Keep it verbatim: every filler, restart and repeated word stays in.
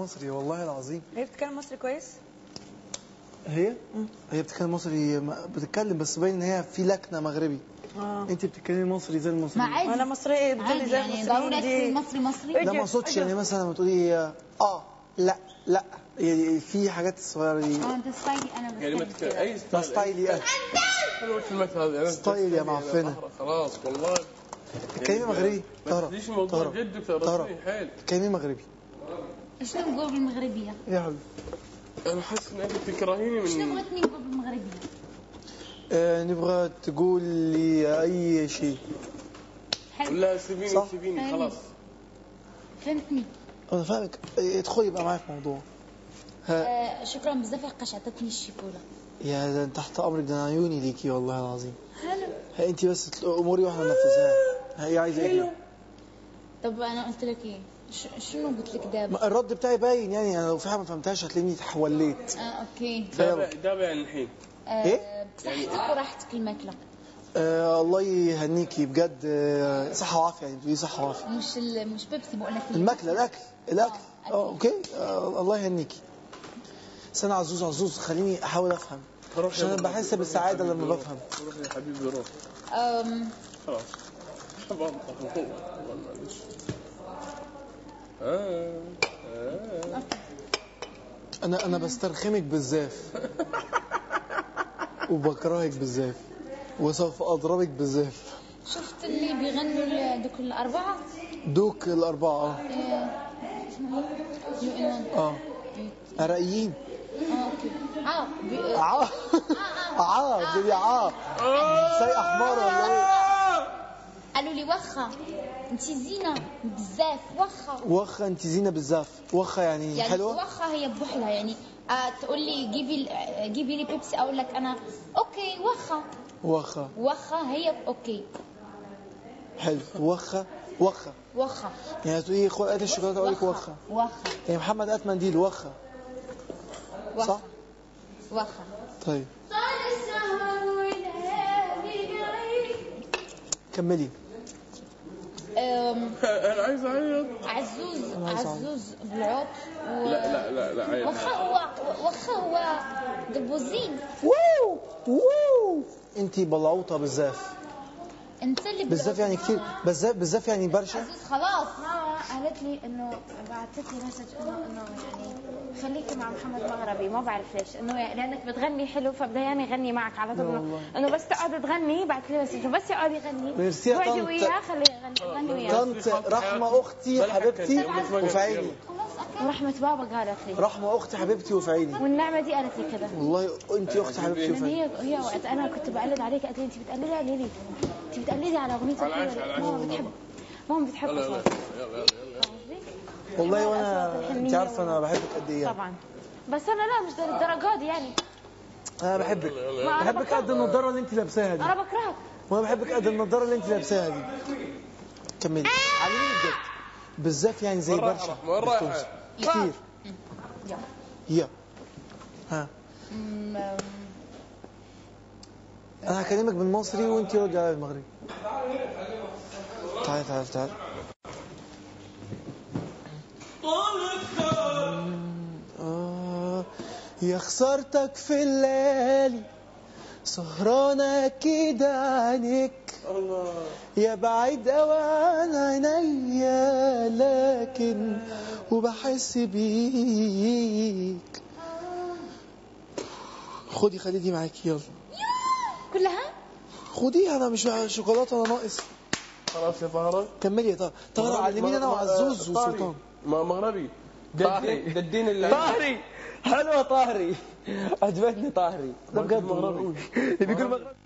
مصري والله العظيم. هي بتتكلم مصري كويس؟ هي؟ مم. هي بتتكلم مصري، بتتكلم بس باين ان هي في لكنه مغربي. اه انت بتتكلمي مصري زي المصريين. ما عادي، انا مصريه بتقولي زي يعني المصريين دي. مصري مصري. لا ما اقصدش، يعني مثلا لما تقولي اه لا لا، يعني في حاجات صغيره دي. اه انت ستايلي، انا بس كلمة اي ستايل. ستايلي انا. حلوة الكلمات هذه. ستايل يا معفنه. خلاص والله. تتكلمي مغربي؟ طهرة. ليش الموضوع جد دكتور؟ رسمي حيل. تتكلمي مغربي. ايش نقول بالمغربيه؟ يا حبيبي انا حاسس ان انت تكرهيني من. ايش نبغى نقول بالمغربيه؟ آه نبغى تقول لي اي شيء. ولا سيبيني سيبيني خلاص. فهمتني. انا فاهمك، ادخلي بقى معايا في الموضوع. آه شكرا بزاف يا قش، عطتني الشيكولا. يا ده تحت امرك، ده انا عيوني ليكي والله العظيم. حلو. هي انت بس اموري واحنا ننفذها. هي عايزه ايه؟ طب انا قلت لك ايه؟ شنو قلت لك دابا؟ الرد بتاعي باين، يعني انا لو في حاجه ما فهمتهاش هتلاقيني تحوليت. اه اوكي. دابا دابا الحين. آه ايه؟ بصحتك وراحتك الماكله. آه الله يهنيكي بجد. آه صحه وعافيه، يعني بتقولي صحه وعافيه. مش مش بيبسي بقول لك الماكله، الاكل الاكل اه, آه اوكي. آه الله يهنيكي. بس انا عزوز عزوز خليني احاول افهم، عشان انا بحس بالسعاده لما بفهم. روح يا حبيبي روح. امم خلاص آه. آه. انا انا بسترخمك بالزاف وبكرهك بالزاف وسوف اضربك بالزاف. شفت اللي بيغنوا دوك الاربعه؟ دوك الاربعه اه اه رايقين. اه اوكي. اه بي... اه اه بدي اه زي احمر ولا ايه؟ قالوا لي وخه انت زينه بزاف. وخه وخه انت زينه بزاف. وخه يعني, يعني حلوه. وخه هي بحلها، يعني آه تقول لي جيبي جيبي لي بيبسي اقول لك انا اوكي. وخه وخه وخه هي اوكي. حلو. وخه وخه وخه يعني تقولي خد هات الشوكولاته اقول لك وخه. وخه يعني محمد هات منديل. وخه صح. وخه. طيب كملي. أم... انا عايز اعيط. عزوز عزوز بالعوط و... لا لا لا لا عيط. وخا هو وخا هو دبوزين. ووو ووو انتي بلعوطه بالزاف. انت اللي بالزاف يعني كتير. بالزاف بالزاف يعني برشا. عزوز خلاص. ماما قالت لي انه بعثت لي مسج انه انه يعني خليكي مع محمد مغربي، ما بعرف ليش، انه يعني لانك بتغني حلو فبده يعني يغني معك على طول، انه بس تقعد تغني. بعث لي مسج بس يقعد يغني. ميرسي يا وعدي طنط. وياه خليه يغني غني وياه. طنط رحمه اختي حبيبتي وفي عيني. ورحمة بابا قالت لي. رحمه اختي حبيبتي وفي عيني. والنعمه دي قالت لي كذا. والله انت اختي حبيبتي وفي عيني. هي هي وقت انا كنت بقلد عليك قالت لي انت بتقلدي على ليلي، انت بتقلدي على اغنيه الحلوه. ماما بتحب ماما بتحب صوتك. والله وانا انت عارفه انا بحبك قد ايه. طبعا بس انا لا مش للدرجه دي يعني. انا بحبك بحبك قد النضاره اللي انت لابساها دي. انا بكرهك. وانا بحبك قد النضاره اللي انت لابساها دي. كملي علميني بجد. بالذات يعني زي برشا كتير. يا ها انا هكلمك بالمصري وانت ردي على المغربي. تعالي تعالي تعالي. آه يا خسارتك في الليالي سهرانة كده عنك. يا بعيد اوي عن عينيا لكن وبحس بيك. خدي خلي دي معاكي يلا. كلها؟ خديها انا مش شوكولاته انا ناقص. خلاص يا طهرة. كملي يا طهرة. طهرة علميني انا وعزوز وسلطان. ما مغربي. طاهري ددين اللي طاهري. حلوه طاهري. عجبتني طاهري. ده بجد مغربي. بيقول مغربي.